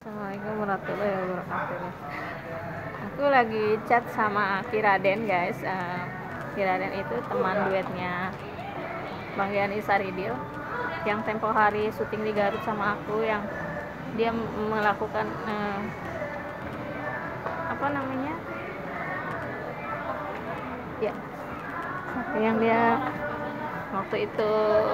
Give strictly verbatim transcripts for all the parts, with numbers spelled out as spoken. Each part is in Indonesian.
Assalamualaikum warahmatullahi wabarakatuh. Aku lagi chat sama Kiraden guys. Uh, Kiraden itu teman duetnya Bang Yani Saridil yang tempo hari syuting di Garut sama aku, yang dia melakukan uh, apa namanya ya yang dia waktu itu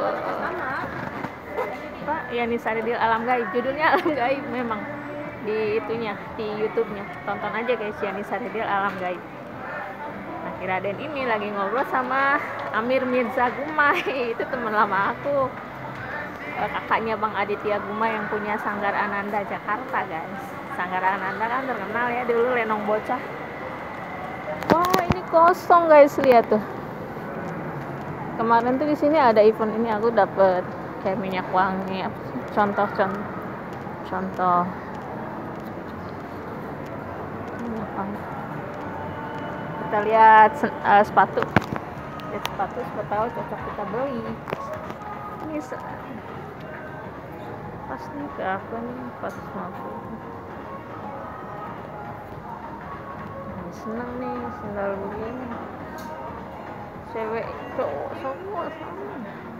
Pak Yani Saridil Alam Gaib, judulnya Alam Gaib memang di itunya, di YouTube-nya. Tonton aja guys, Yani Saridil Alam Gaib. Nah, Kiraden ini lagi ngobrol sama Amir Mirza Gumai. Itu teman lama aku, kakaknya Bang Aditya Gumai yang punya Sanggar Ananda Jakarta guys. Sanggar Ananda kan terkenal ya dulu, Lenong Bocah. Wah, ini kosong guys, lihat tuh. Kemarin tuh di sini ada event ini, aku dapet kayak minyak wangi, contoh contoh contoh kita lihat uh, sepatu lihat sepatu siapa tahu cocok kita beli. Ini pas nih ke aku nih empat ratus lima puluh. Nah, seneng nih sendal begini, cewek cowok semua sama.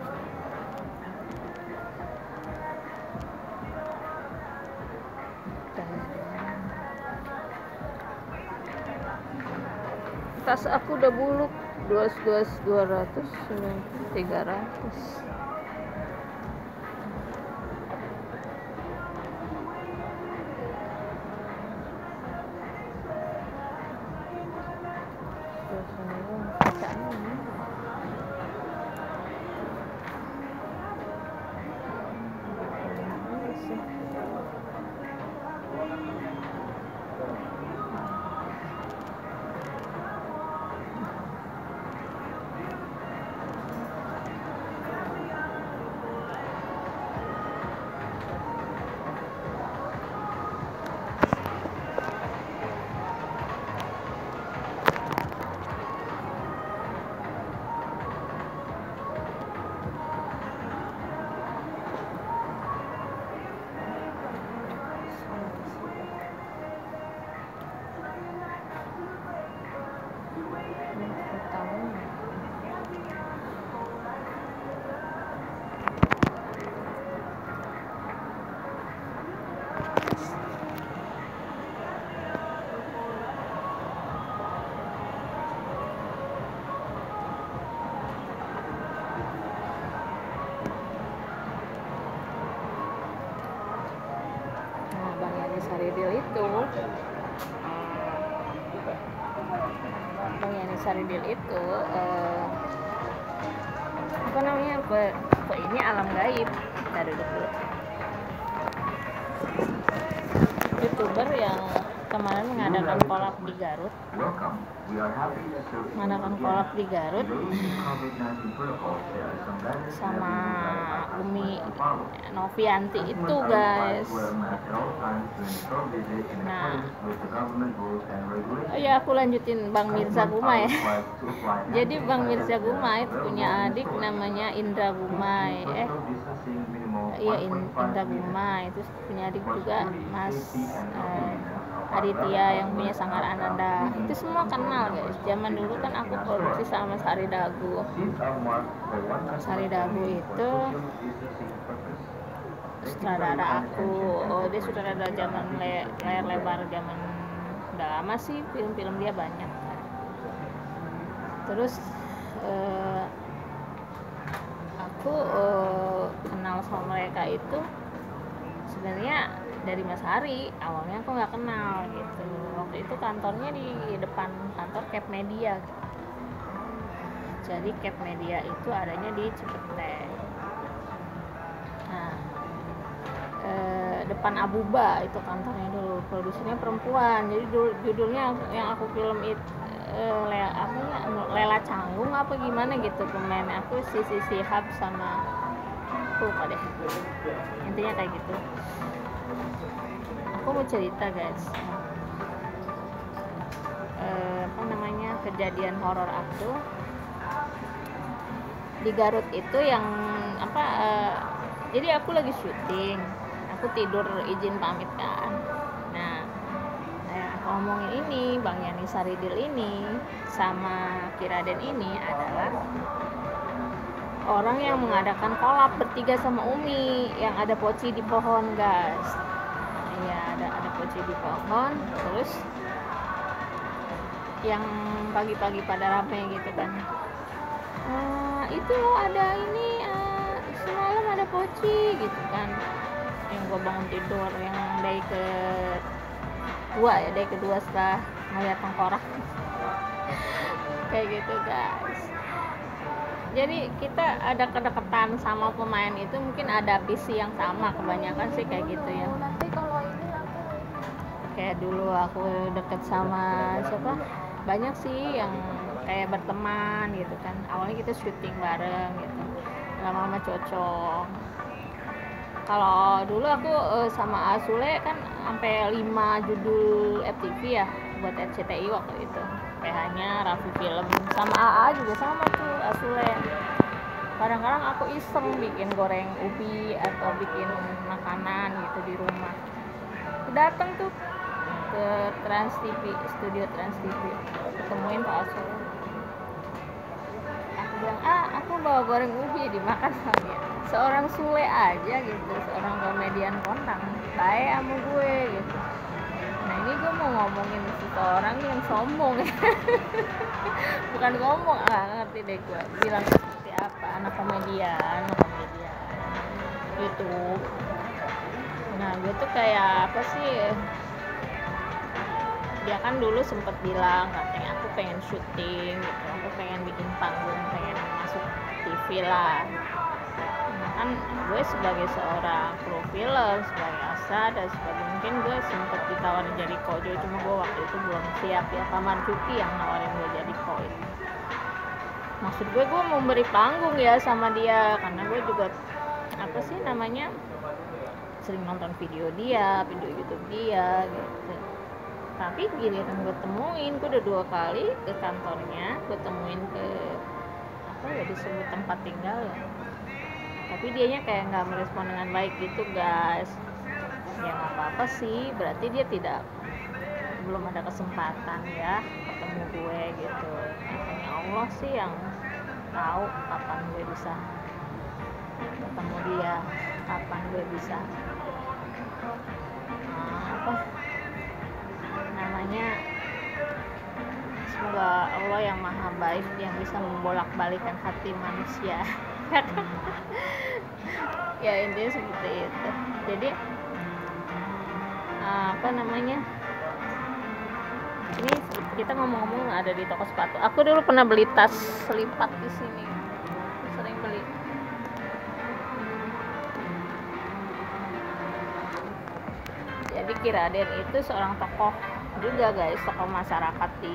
Tas aku udah buluk, dua ratus dua ratus tiga ratus. Saridil itu Bang Yani Saridil itu uh, apa namanya pe, pe ini alam gaib. Kita duduk dulu. YouTuber yang kemarin mengadakan collab di Garut mengadakan collab di Garut sama Umi Novianti itu guys. Nah, oh ya aku lanjutin Bang Mirza Gumai. Jadi Bang Mirza Gumai punya adik namanya Indra Gumai. Eh, iya Indra Gumai. Terus punya adik juga Mas eh, Aditya yang punya Sanggar Ananda. Itu semua kenal guys. Zaman dulu kan aku produksi sama Sari Dagu. Sari Dagu itu sutradara aku. Oh, dia sutradara zaman le layar lebar zaman udah lama sih, film-film dia banyak. Terus eh, aku eh, kenal sama mereka itu sebenarnya dari Mas Hari. Awalnya aku nggak kenal gitu. Waktu itu kantornya di depan kantor Cap Media. Jadi Cap Media itu adanya di Cipete. Nah, eh, depan Abuba itu kantornya dulu. Produsernya perempuan. Jadi judulnya yang aku film itu eh, le, apa ya, Lela Canggung apa gimana gitu. Pemain aku Sisi Sihab sama aku lupa deh. Intinya kayak gitu. Aku mau cerita guys, eh, apa namanya kejadian horor aku di Garut itu yang apa eh, jadi aku lagi syuting aku tidur izin pamit kan. Nah, nah aku ngomongin ini, Bang Yani Saridil ini sama Kiraden ini adalah orang yang mengadakan kolab bertiga sama Umi yang ada poci di pohon, guys. Iya, ada ada poci di pohon, terus yang pagi-pagi pada rame gitu kan. Uh, itu ada ini uh, semalam ada poci gitu kan. Yang gue bangun tidur yang day ke dua ya, day kedua setelah melihat tengkorak. Kayak gitu, guys. Jadi kita ada kedekatan sama pemain itu, mungkin ada visi yang sama, kebanyakan sih kayak gitu ya. Nanti kalau ini aku Kayak dulu aku deket sama siapa, banyak sih yang kayak berteman gitu kan. Awalnya kita syuting bareng gitu, lama-lama cocok. Kalau dulu aku uh, sama Asule kan sampai lima judul F T V ya buat R C T I waktu itu. P H-nya Raffi Film, sama A A juga sama tuh Asule. Kadang-kadang aku iseng bikin goreng ubi atau bikin makanan gitu di rumah. Datang tuh ke Trans T V, studio Trans T V, ketemuin Pak Asule. Aku bilang, ah aku bawa goreng ubi, dimakan sama dia. Seorang Sule aja gitu, seorang komedian kondang, baik sama gue gitu. Nah ini gue mau ngomongin seseorang yang sombong ya. Bukan ngomong, nggak ngerti deh gue bilang seperti apa, anak komedian, anak komedian YouTube. Nah gue tuh kayak apa sih, dia kan dulu sempet bilang katanya aku pengen syuting gitu, aku pengen bikin panggung, pengen masuk T V lah. Kan gue sebagai seorang kru film, sebagai Asa dan sebagai, mungkin gue sempet ditawarin jadi kojo, cuma gue waktu itu belum siap ya. Pak Marzuki yang nawarin gue jadi kojo. Maksud gue gue mau beri panggung ya sama dia, karena gue juga apa sih namanya sering nonton video dia, video YouTube dia gitu. Tapi giliran gue temuin, gue udah dua kali ke kantornya, gue temuin ke apa ya disebut tempat tinggal ya, tapi dianya kayak nggak merespon dengan baik gitu, guys. Ya nggak apa-apa sih, berarti dia tidak belum ada kesempatan ya ketemu gue gitu. Hanya Allah sih yang tahu kapan gue bisa ketemu dia, kapan gue bisa nah, apa namanya, semoga Allah yang maha baik yang bisa membolak-balikan hati manusia. Ya intinya seperti itu. Jadi apa namanya, ini kita ngomong-ngomong ada di toko sepatu. Aku dulu pernah beli tas lipat di sini, sering beli. Jadi Kiraden itu seorang tokoh juga, guys, tokoh masyarakat di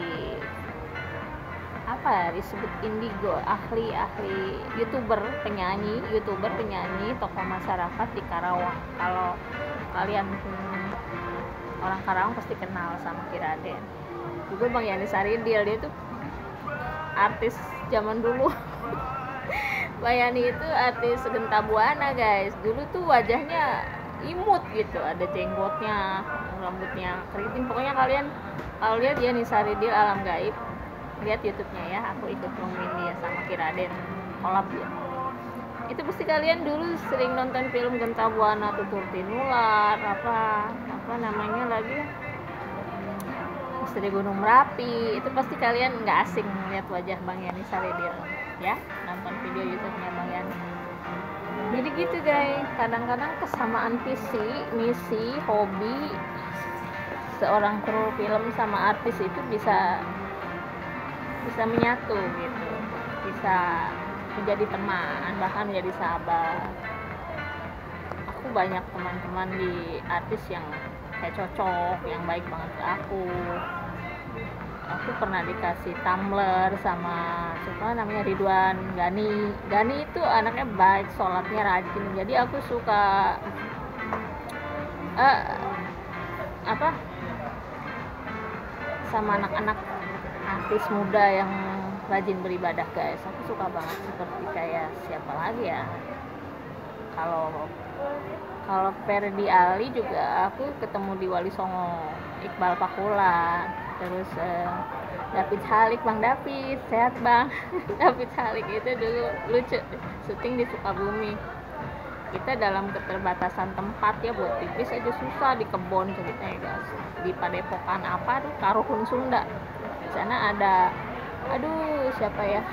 apa ya disebut indigo, ahli ahli youtuber, penyanyi, youtuber, penyanyi, tokoh masyarakat di Karawang. Kalau kalian hmm, orang Karawang pasti kenal sama Kiraden. Juga Bang Yani Saridil, dia tuh artis zaman dulu. Bang Yani itu artis Genta Buana, guys. Dulu tuh wajahnya imut gitu, ada jenggotnya, rambutnya keriting. Pokoknya kalian kalau lihat Yani Saridil Alam Gaib, lihat YouTube-nya ya, aku ikut ngomongin dia sama Kiraden kolab ya. Itu pasti kalian dulu sering nonton film Genta Buana, Tutur Tinular, apa apa namanya lagi, Misteri Gunung Merapi. Itu pasti kalian nggak asing melihat wajah Bang Yani Saridil ya, nonton video YouTube-nya Bang Yani. Jadi gitu guys, kadang-kadang kesamaan visi, misi, hobi seorang kru film sama artis itu bisa bisa menyatu gitu, bisa menjadi teman, bahkan menjadi sahabat. Aku banyak teman-teman di artis yang kayak cocok, yang baik banget ke aku. Aku pernah dikasih tumbler sama siapa namanya, Ridwan Gani. Gani itu anaknya baik, sholatnya rajin. Jadi aku suka uh, apa sama anak-anak artis muda yang rajin beribadah, guys. Aku suka banget, seperti kayak siapa lagi ya, kalau Kalau Ferdi Ali juga aku ketemu di Wali Songo, Iqbal Pakulan, terus eh, David Halik, Bang David, sehat Bang. David Halik itu dulu lucu, syuting di Sukabumi. Kita dalam keterbatasan tempat ya, buat pipis aja susah, di kebon ceritanya guys, di Padepokan apa tuh, Karuhun Sunda. Di sana ada, aduh siapa ya,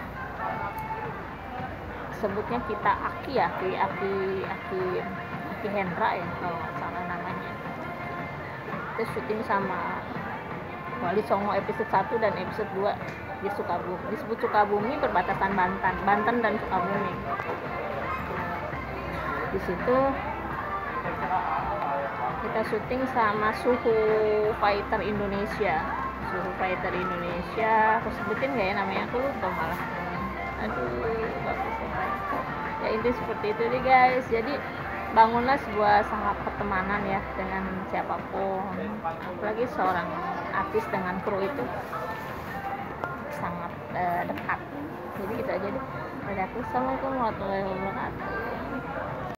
sebutnya kita Aki ya, Aki Aki Aki Aki Hendra ya kalau nggak salah namanya. Kita syuting sama Wali Songo episode satu dan episode dua di Sukabumi. Disebut Sukabumi perbatasan Banten, Banten dan Sukabumi. Di situ kita syuting sama Suhu Fighter Indonesia. Suhu Fighter Indonesia, aku sebutin nggak ya namanya, aku lupa malah. Aduh, bagus ya. Ya itu seperti itu deh guys. Jadi bangunlah sebuah sangat pertemanan ya dengan siapapun, apalagi seorang artis dengan kru itu sangat uh, dekat. Jadi gitu aja deh. Assalamualaikum warahmatullahi wabarakatuh.